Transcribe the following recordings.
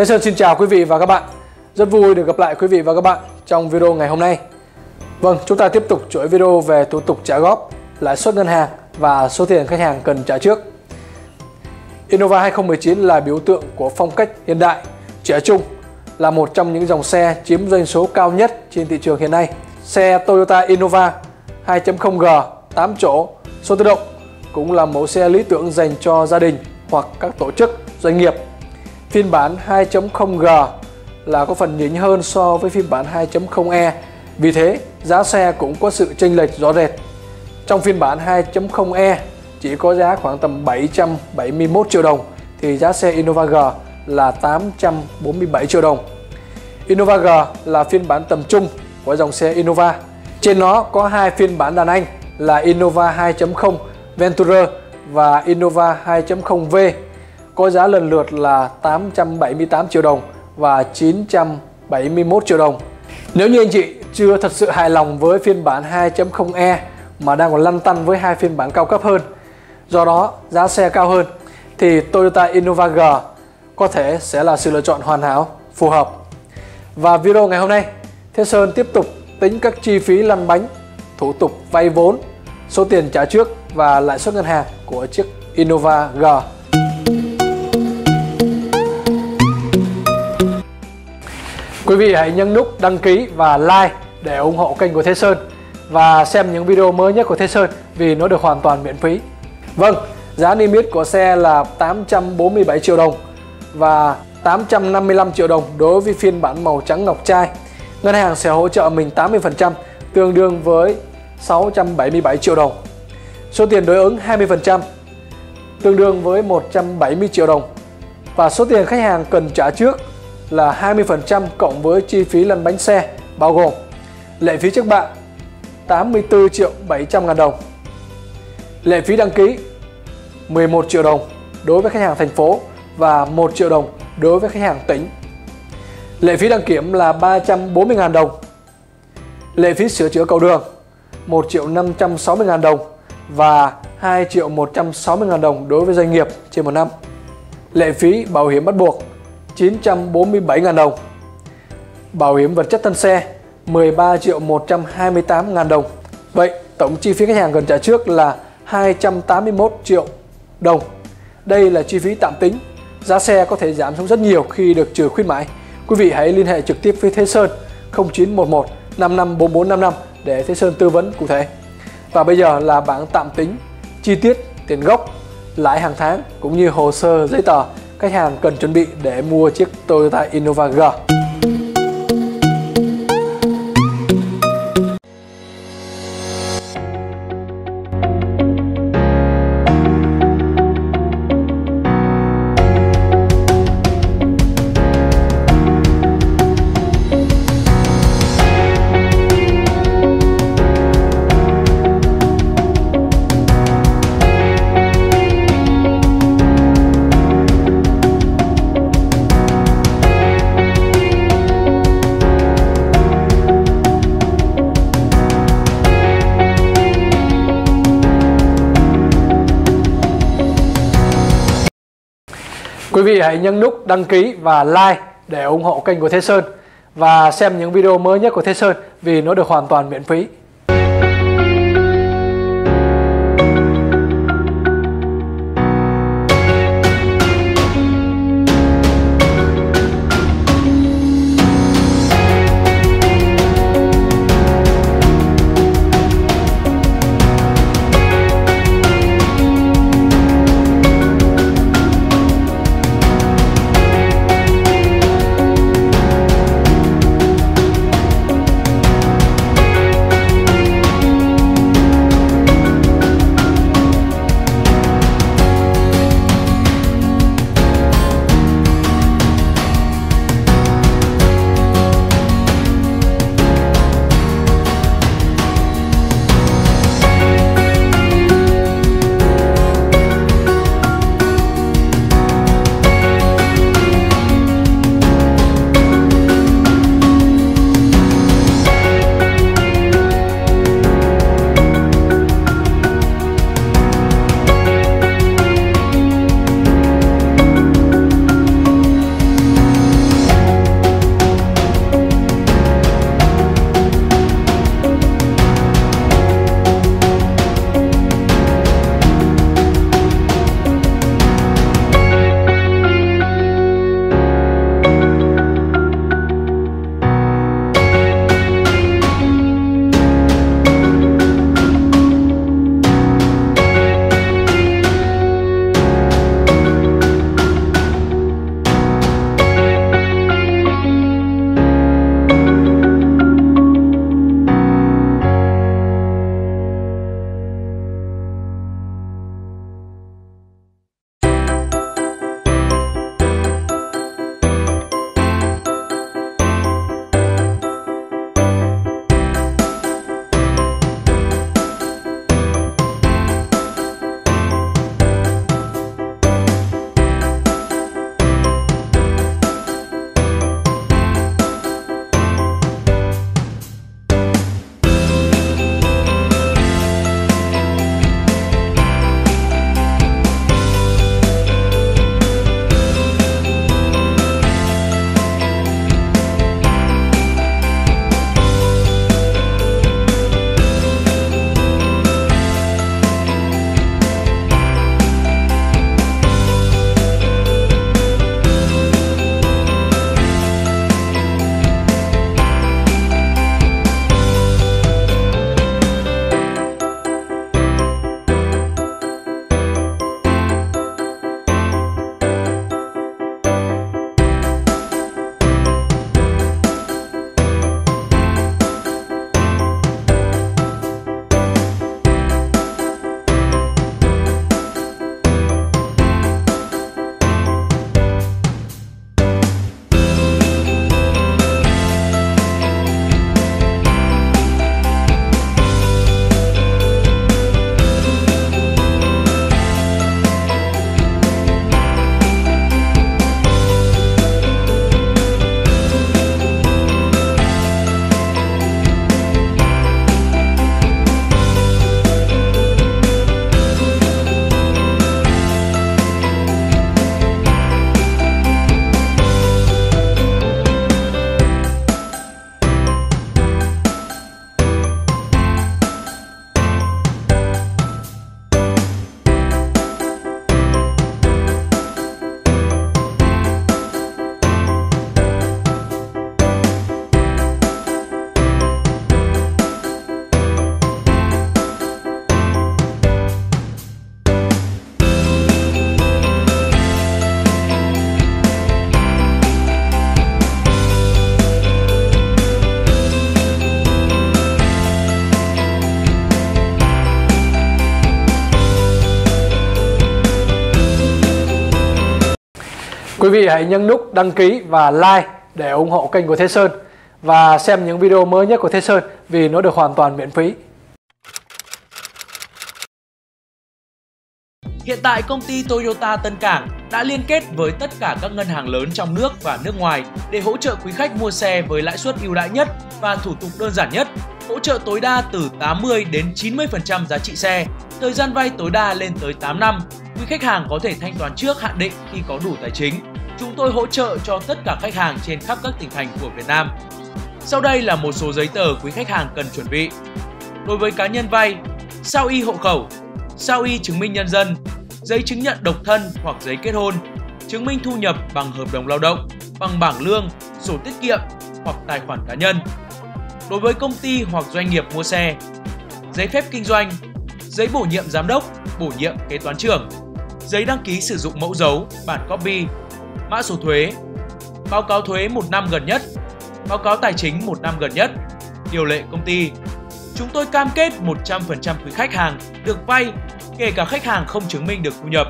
Thế Sơn xin chào quý vị và các bạn. Rất vui được gặp lại quý vị và các bạn trong video ngày hôm nay. Vâng, chúng ta tiếp tục chuỗi video về thủ tục trả góp, lãi suất ngân hàng và số tiền khách hàng cần trả trước. Innova 2019 là biểu tượng của phong cách hiện đại, trẻ trung, là một trong những dòng xe chiếm doanh số cao nhất trên thị trường hiện nay. Xe Toyota Innova 2.0G 8 chỗ số tự động cũng là mẫu xe lý tưởng dành cho gia đình hoặc các tổ chức, doanh nghiệp. Phiên bản 2.0G là có phần nhỉnh hơn so với phiên bản 2.0E, vì thế giá xe cũng có sự chênh lệch rõ rệt. Trong phiên bản 2.0E chỉ có giá khoảng tầm 771 triệu đồng thì giá xe Innova G là 847 triệu đồng. Innova G là phiên bản tầm trung của dòng xe Innova. Trên nó có hai phiên bản đàn anh là Innova 2.0 Venturer và Innova 2.0V, có giá lần lượt là 878 triệu đồng và 971 triệu đồng. Nếu như anh chị chưa thật sự hài lòng với phiên bản 2.0E mà đang còn lăn tăn với hai phiên bản cao cấp hơn, do đó giá xe cao hơn, thì Toyota Innova G có thể sẽ là sự lựa chọn hoàn hảo, phù hợp. Và video ngày hôm nay, Thế Sơn tiếp tục tính các chi phí lăn bánh, thủ tục vay vốn, số tiền trả trước và lãi suất ngân hàng của chiếc Innova G. Quý vị hãy nhấn nút đăng ký và like để ủng hộ kênh của Thế Sơn và xem những video mới nhất của Thế Sơn vì nó được hoàn toàn miễn phí. Vâng, giá niêm yết của xe là 847 triệu đồng và 855 triệu đồng đối với phiên bản màu trắng ngọc trai. Ngân hàng sẽ hỗ trợ mình 80%, tương đương với 677 triệu đồng. Số tiền đối ứng 20%, tương đương với 170 triệu đồng. Và số tiền khách hàng cần trả trước là 20% cộng với chi phí lăn bánh xe, bao gồm lệ phí trước bạ 84 triệu 700 ngàn đồng, lệ phí đăng ký 11 triệu đồng đối với khách hàng thành phố và 1 triệu đồng đối với khách hàng tỉnh, lệ phí đăng kiểm là 340 ngàn đồng, lệ phí sửa chữa cầu đường 1 triệu 560 ngàn đồng và 2 triệu 160 ngàn đồng đối với doanh nghiệp trên một năm, lệ phí bảo hiểm bắt buộc 947 ngàn đồng, bảo hiểm vật chất thân xe 13 triệu 128 ngàn đồng. Vậy tổng chi phí khách hàng cần trả trước là 281 triệu đồng. Đây là chi phí tạm tính. Giá xe có thể giảm xuống rất nhiều khi được trừ khuyến mãi. Quý vị hãy liên hệ trực tiếp với Thế Sơn 0911 554455 để Thế Sơn tư vấn cụ thể. Và bây giờ là bảng tạm tính chi tiết tiền gốc, lãi hàng tháng cũng như hồ sơ giấy tờ khách hàng cần chuẩn bị để mua chiếc Toyota Innova G. Quý vị hãy nhấn nút đăng ký và like để ủng hộ kênh của Thế Sơn và xem những video mới nhất của Thế Sơn vì nó được hoàn toàn miễn phí. Quý vị hãy nhấn nút đăng ký và like để ủng hộ kênh của Thế Sơn và xem những video mới nhất của Thế Sơn vì nó được hoàn toàn miễn phí. Hiện tại công ty Toyota Tân Cảng đã liên kết với tất cả các ngân hàng lớn trong nước và nước ngoài để hỗ trợ quý khách mua xe với lãi suất ưu đãi nhất và thủ tục đơn giản nhất, hỗ trợ tối đa từ 80 đến 90% giá trị xe, thời gian vay tối đa lên tới 8 năm. Quý khách hàng có thể thanh toán trước hạn định khi có đủ tài chính. Chúng tôi hỗ trợ cho tất cả khách hàng trên khắp các tỉnh thành của Việt Nam. Sau đây là một số giấy tờ quý khách hàng cần chuẩn bị. Đối với cá nhân vay, sao y hộ khẩu, sao y chứng minh nhân dân, giấy chứng nhận độc thân hoặc giấy kết hôn, chứng minh thu nhập bằng hợp đồng lao động, bằng bảng lương, sổ tiết kiệm hoặc tài khoản cá nhân. Đối với công ty hoặc doanh nghiệp mua xe, giấy phép kinh doanh, giấy bổ nhiệm giám đốc, bổ nhiệm kế toán trưởng, giấy đăng ký sử dụng mẫu dấu, bản copy, mã số thuế, báo cáo thuế 1 năm gần nhất, báo cáo tài chính 1 năm gần nhất, điều lệ công ty. Chúng tôi cam kết 100% quý khách hàng được vay, kể cả khách hàng không chứng minh được thu nhập.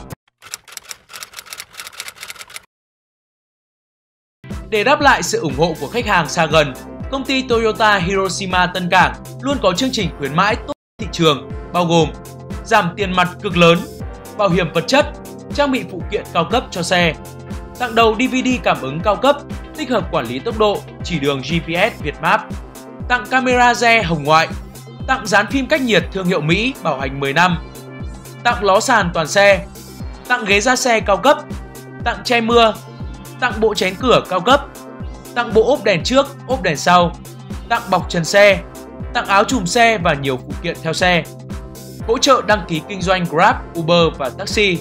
Để đáp lại sự ủng hộ của khách hàng xa gần, công ty Toyota Hiroshima Tân Cảng luôn có chương trình khuyến mãi tốt thị trường, bao gồm giảm tiền mặt cực lớn, bảo hiểm vật chất, trang bị phụ kiện cao cấp cho xe, tặng đầu DVD cảm ứng cao cấp, tích hợp quản lý tốc độ, chỉ đường GPS Vietmap, tặng camera re hồng ngoại, tặng dán phim cách nhiệt thương hiệu Mỹ bảo hành 10 năm, tặng ló sàn toàn xe, tặng ghế da xe cao cấp, tặng che mưa, tặng bộ chén cửa cao cấp, tặng bộ ốp đèn trước, ốp đèn sau, tặng bọc trần xe, tặng áo chùm xe và nhiều phụ kiện theo xe, hỗ trợ đăng ký kinh doanh Grab, Uber và taxi.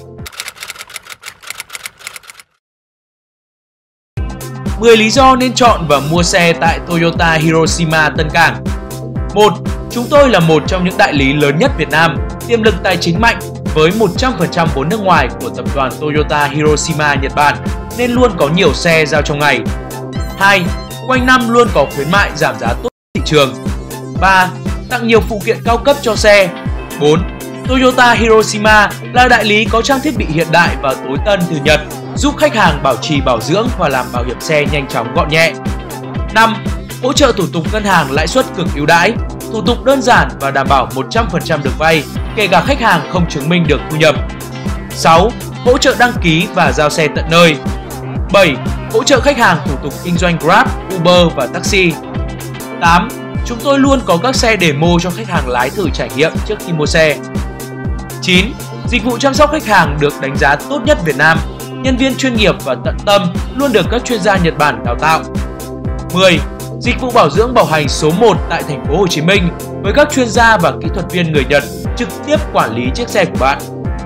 10 lý do nên chọn và mua xe tại Toyota Hiroshima Tân Cảng. 1. Chúng tôi là một trong những đại lý lớn nhất Việt Nam, tiềm lực tài chính mạnh với 100% vốn nước ngoài của tập đoàn Toyota Hiroshima Nhật Bản nên luôn có nhiều xe giao trong ngày. 2. Quanh năm luôn có khuyến mại giảm giá tốt thị trường. 3. Tặng nhiều phụ kiện cao cấp cho xe. 4. Toyota Hiroshima là đại lý có trang thiết bị hiện đại và tối tân từ Nhật, giúp khách hàng bảo trì bảo dưỡng và làm bảo hiểm xe nhanh chóng gọn nhẹ. 5. Hỗ trợ thủ tục ngân hàng lãi suất cực ưu đãi, thủ tục đơn giản và đảm bảo 100% được vay, kể cả khách hàng không chứng minh được thu nhập. 6. Hỗ trợ đăng ký và giao xe tận nơi. 7. Hỗ trợ khách hàng thủ tục kinh doanh Grab, Uber và taxi. 8. Chúng tôi luôn có các xe demo cho khách hàng lái thử trải nghiệm trước khi mua xe. 9. Dịch vụ chăm sóc khách hàng được đánh giá tốt nhất Việt Nam, nhân viên chuyên nghiệp và tận tâm luôn được các chuyên gia Nhật Bản đào tạo. 10. Dịch vụ bảo dưỡng bảo hành số 1 tại thành phố Hồ Chí Minh với các chuyên gia và kỹ thuật viên người Nhật trực tiếp quản lý chiếc xe của bạn.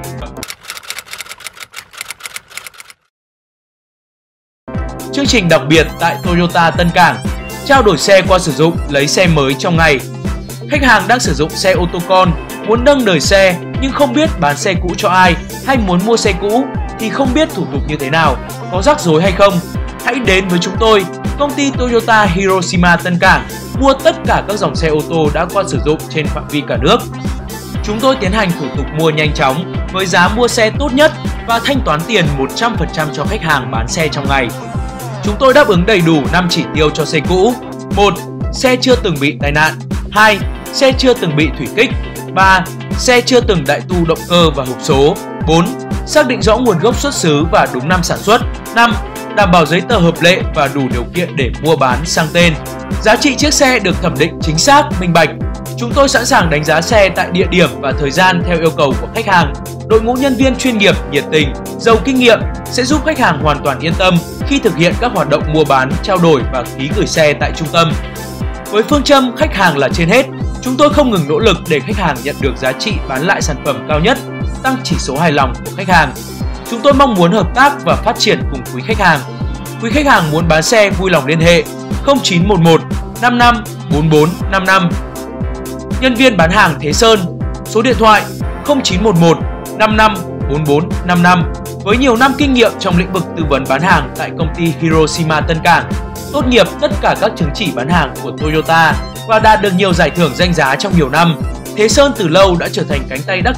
Chương trình đặc biệt tại Toyota Tân Cảng, trao đổi xe qua sử dụng, lấy xe mới trong ngày. Khách hàng đang sử dụng xe ô tô con, muốn nâng đời xe nhưng không biết bán xe cũ cho ai hay muốn mua xe cũ thì không biết thủ tục như thế nào, có rắc rối hay không. Hãy đến với chúng tôi, công ty Toyota Hiroshima Tân Cảng, mua tất cả các dòng xe ô tô đã qua sử dụng trên phạm vi cả nước. Chúng tôi tiến hành thủ tục mua nhanh chóng với giá mua xe tốt nhất và thanh toán tiền 100% cho khách hàng bán xe trong ngày. Chúng tôi đáp ứng đầy đủ 5 chỉ tiêu cho xe cũ. 1. Xe chưa từng bị tai nạn. 2. Xe chưa từng bị thủy kích. 3. Xe chưa từng đại tu động cơ và hộp số. 4. Xác định rõ nguồn gốc xuất xứ và đúng năm sản xuất. 5. Đảm bảo giấy tờ hợp lệ và đủ điều kiện để mua bán sang tên. Giá trị chiếc xe được thẩm định chính xác, minh bạch. Chúng tôi sẵn sàng đánh giá xe tại địa điểm và thời gian theo yêu cầu của khách hàng. Đội ngũ nhân viên chuyên nghiệp, nhiệt tình, giàu kinh nghiệm sẽ giúp khách hàng hoàn toàn yên tâm khi thực hiện các hoạt động mua bán, trao đổi và ký gửi xe tại trung tâm. Với phương châm khách hàng là trên hết, chúng tôi không ngừng nỗ lực để khách hàng nhận được giá trị bán lại sản phẩm cao nhất, tăng chỉ số hài lòng của khách hàng. Chúng tôi mong muốn hợp tác và phát triển cùng quý khách hàng. Quý khách hàng muốn bán xe vui lòng liên hệ 0911 55 44 55. Nhân viên bán hàng Thế Sơn, số điện thoại 0911 55 44 55. Với nhiều năm kinh nghiệm trong lĩnh vực tư vấn bán hàng tại công ty Hiroshima Tân Cảng, tốt nghiệp tất cả các chứng chỉ bán hàng của Toyota và đạt được nhiều giải thưởng danh giá trong nhiều năm, Thế Sơn từ lâu đã trở thành cánh tay đắc lực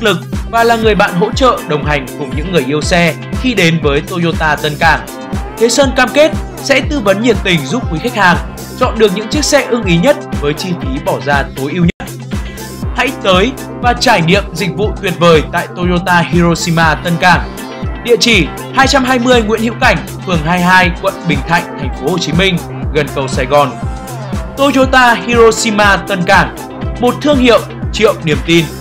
và là người bạn hỗ trợ đồng hành cùng những người yêu xe khi đến với Toyota Tân Cảng. Thế Sơn cam kết sẽ tư vấn nhiệt tình giúp quý khách hàng chọn được những chiếc xe ưng ý nhất với chi phí bỏ ra tối ưu nhất. Hãy tới và trải nghiệm dịch vụ tuyệt vời tại Toyota Hiroshima Tân Cảng. Địa chỉ 220 Nguyễn Hữu Cảnh, phường 22, quận Bình Thạnh, thành phố Hồ Chí Minh, gần cầu Sài Gòn. Toyota Hiroshima Tân Cảng, một thương hiệu triệu niềm tin.